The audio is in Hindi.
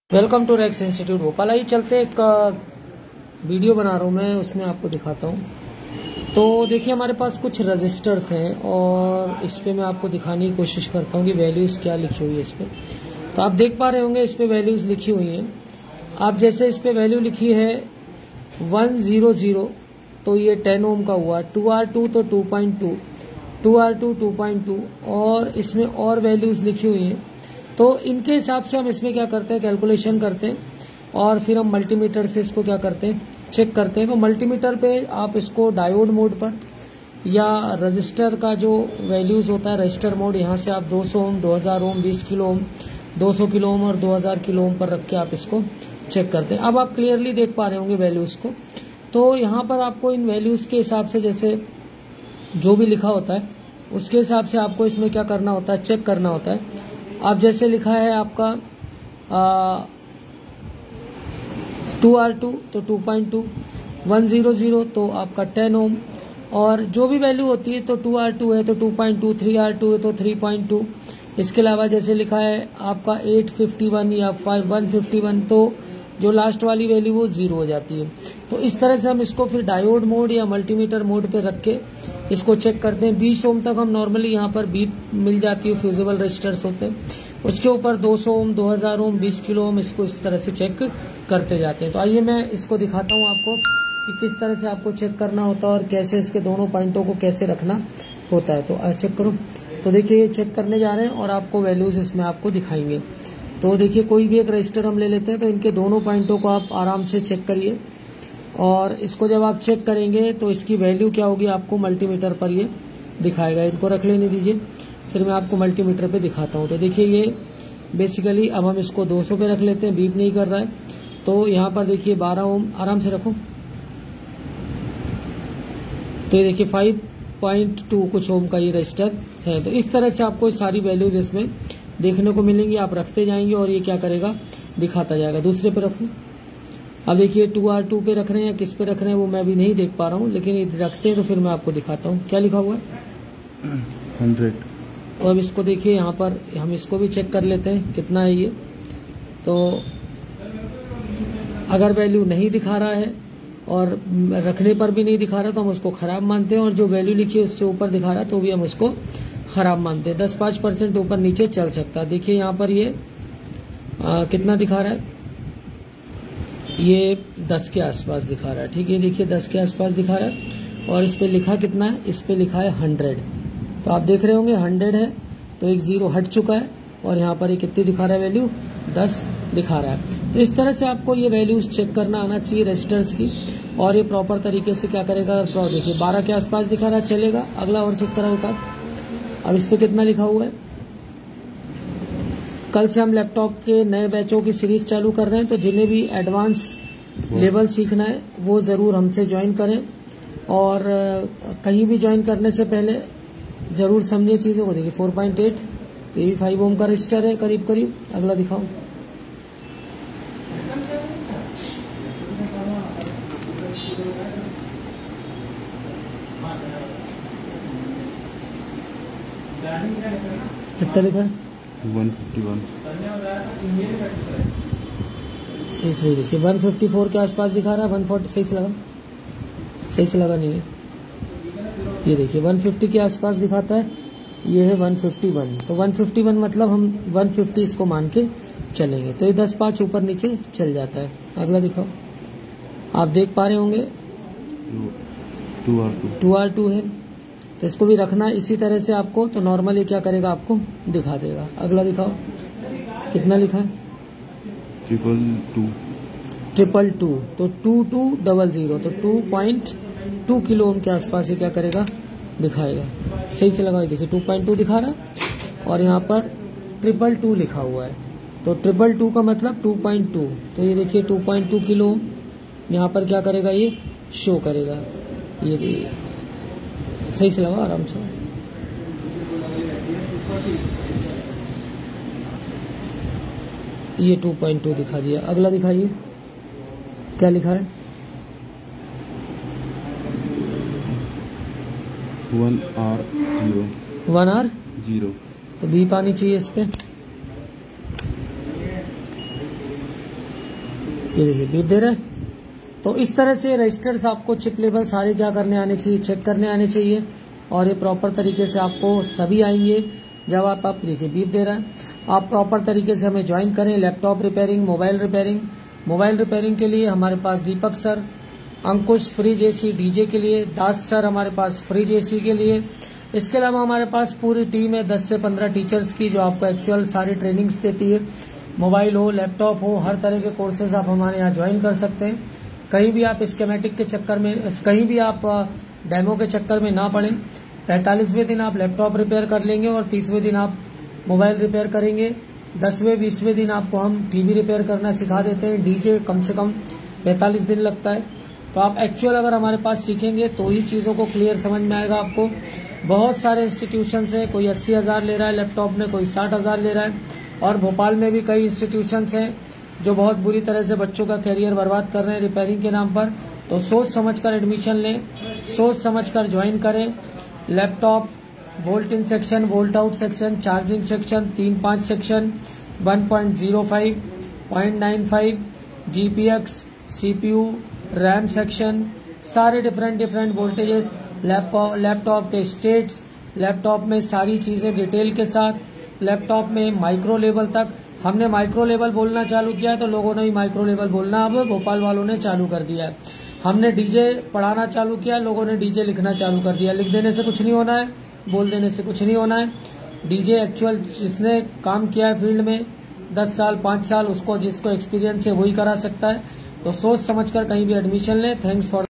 Welcome to Rex institute Bhopal. आइए चलते एक वीडियो बना रहा हूँ मैं, उसमें आपको दिखाता हूँ। तो देखिए हमारे पास कुछ रजिस्टर्स हैं और इस पे मैं आपको दिखाने की कोशिश करता हूँ कि वैल्यूज़ क्या लिखी हुई है इस पे। तो आप देख पा रहे होंगे इस पे वैल्यूज़ लिखी हुई हैं। आप जैसे इस पे वैल्यू लिखी है 100, तो ये 10 ओम का हुआ। 2R2 तो 2.2, 2R2 2.2 और इसमें और वैल्यूज़ लिखी हुई हैं। तो इनके हिसाब से हम इसमें क्या करते हैं, कैलकुलेशन करते हैं और फिर हम मल्टीमीटर से इसको क्या करते हैं, चेक करते हैं। तो मल्टीमीटर पे आप इसको डायोड मोड पर या रजिस्टर का जो वैल्यूज़ होता है रजिस्टर मोड, यहाँ से आप 200 ओम, 2000 ओम, 20 किलो ओम, 200 किलो ओम और 2000 किलो ओम पर रख के आप इसको चेक करते हैं। अब आप क्लियरली देख पा रहे होंगे वैल्यूज़ को। तो यहाँ पर आपको इन वैल्यूज़ के हिसाब से जैसे जो भी लिखा होता है उसके हिसाब से आपको इसमें क्या करना होता है, चेक करना होता है। आप जैसे लिखा है आपका 2R2 तो 2.2, 100 तो आपका 10 ओम और जो भी वैल्यू होती है। तो 2R2 है तो 2.2, 3R2 है तो 3.2। इसके अलावा जैसे लिखा है आपका 851 या 151, तो जो लास्ट वाली वैल्यू वो 0 हो जाती है। तो इस तरह से हम इसको फिर डायोड मोड या मल्टीमीटर मोड पे रख के इसको चेक करते हैं। 20 ओम तक हम नॉर्मली यहाँ पर बीप मिल जाती है, फ्यूजिबल रजिस्टर्स होते हैं। उसके ऊपर 200 ओम, 2000 ओम, 20 किलो ओम, इसको इस तरह से चेक करते जाते हैं। तो आइए मैं इसको दिखाता हूँ आपको कि किस तरह से आपको चेक करना होता है और कैसे इसके दोनों पॉइंटों को कैसे रखना होता है। तो चेक करो। तो देखिए ये चेक करने जा रहे हैं और आपको वैल्यूज़ इसमें आपको दिखाएंगे। तो देखिए कोई भी एक रजिस्टर हम ले लेते हैं, तो इनके दोनों पॉइंटों को आप आराम से चेक करिए और इसको जब आप चेक करेंगे तो इसकी वैल्यू क्या होगी आपको मल्टीमीटर पर ये दिखाएगा। इनको रख लेने दीजिए, फिर मैं आपको मल्टीमीटर पे दिखाता हूँ। तो देखिए ये बेसिकली अब हम इसको 200 पे रख लेते हैं, बीप नहीं कर रहा है। तो यहाँ पर देखिए 12 ओम, आराम से रखो। तो ये देखिए 5.2 कुछ ओम का ये रजिस्टर है। तो इस तरह से आपको सारी वैल्यूज इसमें देखने को मिलेंगी। आप रखते जाएंगे और ये क्या करेगा, दिखाता जाएगा। दूसरे पे रखूँ। अब देखिए 2R2 पे रख रहे हैं या किस पे रख रहे हैं वो मैं भी नहीं देख पा रहा हूँ, लेकिन ये रखते हैं तो फिर मैं आपको दिखाता हूँ। क्या लिखा हुआ है 100। तो अब इसको देखिए यहाँ पर हम इसको भी चेक कर लेते हैं कितना है ये। तो अगर वैल्यू नहीं दिखा रहा है और रखने पर भी नहीं दिखा रहा तो हम उसको ख़राब मानते हैं, और जो वैल्यू लिखी है उससे ऊपर दिखा रहा है तो भी हम उसको ख़राब मानते हैं। 10-5% ऊपर नीचे चल सकता है। देखिए यहाँ पर ये कितना दिखा रहा है, ये 10 के आसपास दिखा रहा है। ठीक है, देखिए 10 के आसपास दिखा रहा है और इस पे लिखा कितना है, इस पे लिखा है 100। तो आप देख रहे होंगे 100 है तो एक 0 हट चुका है और यहाँ पर ये कितनी दिखा रहा है वैल्यू, 10 दिखा रहा है। तो इस तरह से आपको ये वैल्यूज चेक करना आना चाहिए रजिस्टर्स की, और ये प्रॉपर तरीके से क्या करेगा। देखिए 12 के आसपास दिखा रहा है, चलेगा। अगला और चेक करा होगा। अब इस पे कितना लिखा हुआ है। कल से हम लैपटॉप के नए बैचों की सीरीज चालू कर रहे हैं, तो जिन्हें भी एडवांस लेवल सीखना है वो ज़रूर हमसे ज्वाइन करें, और कहीं भी ज्वाइन करने से पहले ज़रूर समझिए चीज़ों को। देखिए 4.8 तो ये 5 ओम का रजिस्टर है करीब करीब। अगला दिखाओ। कितना लिखा है 151। सही देखिए 154 के आसपास दिखा रहा है। 140 सही से लगा, सही से लगा नहीं है। ये देखिए 150 के आसपास दिखाता है, ये है 151। तो 151 मतलब हम 150 इसको मान के चलेंगे। तो ये 10-5 ऊपर नीचे चल जाता है। अगला दिखाओ। आप देख पा रहे होंगे 2R2 है, तो इसको भी रखना इसी तरह से आपको। तो नॉर्मली क्या करेगा, आपको दिखा देगा। अगला दिखाओ। कितना लिखा है 222 तो 2200 तो 2.2 किलो ओम के आसपास ये क्या करेगा, दिखाएगा। सही से लगाओ। देखिए 2.2 दिखा रहा है और यहाँ पर 222 लिखा हुआ है। तो 222 का मतलब 2.2। तो ये देखिए 2.2 किलो ओम यहाँ पर क्या करेगा, ये शो करेगा। ये देखिए सही से लगाओ आराम से। ये 2.2 दिखा दिया। अगला दिखाइए क्या लिखा है 1R0 तो बीप आनी चाहिए इस पे। ये देखिए बीप दे रहे हैं। तो इस तरह से रजिस्टर्स आपको चिप लेवल सारे क्या करने आने चाहिए, चेक करने आने चाहिए। और ये प्रॉपर तरीके से आपको तभी आएंगे जब आप देखिए बीप दे रहा है। आप प्रॉपर तरीके से हमें ज्वाइन करें। Laptop repairing, mobile repairing. Mobile repairing के लिए हमारे पास Deepak sir, Ankush fridge AC DJ के लिए, दास सर हमारे पास फ्रिज एसी के लिए। इसके अलावा हमारे पास पूरी टीम है 10 से 15 टीचर्स की, जो आपको एक्चुअल सारी ट्रेनिंग्स देती है। मोबाइल हो, लैपटॉप हो, हर तरह के कोर्सेज आप हमारे यहाँ ज्वाइन कर सकते हैं। कहीं भी आप स्कीमेटिक के चक्कर में, कहीं भी आप डेमो के चक्कर में ना पड़ें। 45वें दिन आप लैपटॉप रिपेयर कर लेंगे और 30वें दिन आप मोबाइल रिपेयर करेंगे। 10वें 20वें दिन आपको हम टीवी रिपेयर करना सिखा देते हैं। डीजे कम से कम 45 दिन लगता है। तो आप एक्चुअल अगर हमारे पास सीखेंगे तो ही चीज़ों को क्लियर समझ में आएगा आपको। बहुत सारे इंस्टीट्यूशन हैं, कोई 80,000 ले रहा है लैपटॉप में, कोई 60,000 ले रहा है। और भोपाल में भी कई इंस्टीट्यूशंस हैं जो बहुत बुरी तरह से बच्चों का करियर बर्बाद कर रहे हैं रिपेयरिंग के नाम पर। तो सोच समझकर एडमिशन लें, सोच समझकर ज्वाइन करें। Laptop volt in section, volt out section, charging section, 3-5 section, 1.05, 0.95, GPX, CPU, RAM section, सारे डिफरेंट वोल्टेजेस, लैपटॉप के स्टेट्स, लैपटॉप में सारी चीज़ें डिटेल के साथ, लैपटॉप में माइक्रो लेवल तक। हमने माइक्रो लेवल बोलना चालू किया है तो लोगों ने भी माइक्रो लेवल बोलना अब भोपाल वालों ने चालू कर दिया है। हमने डीजे पढ़ाना चालू किया, लोगों ने डीजे लिखना चालू कर दिया। लिख देने से कुछ नहीं होना है, बोल देने से कुछ नहीं होना है। डीजे एक्चुअल जिसने काम किया है फील्ड में 10 साल 5 साल, उसको जिसको एक्सपीरियंस है वही करा सकता है। तो सोच समझकर कहीं भी एडमिशन लें। Thanks for